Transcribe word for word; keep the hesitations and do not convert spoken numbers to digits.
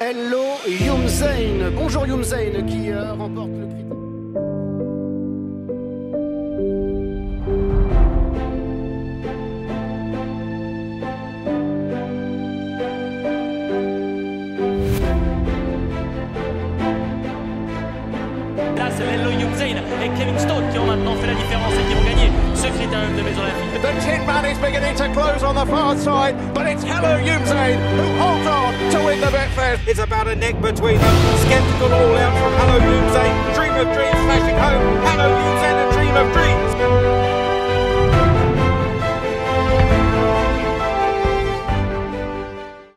Hello Youmzain. Bonjour Youmzain qui euh, remporte le Criterium. Là c'est Hello Youmzain et Kevin Stone qui ont maintenant fait la différence et qui vont gagner ce Criterium de Maisons-Laffitte. The tin man is beginning to close on the far side, but it's Hello Youmzain who holds on to win the bet fair. It's about a neck between them. Skeptical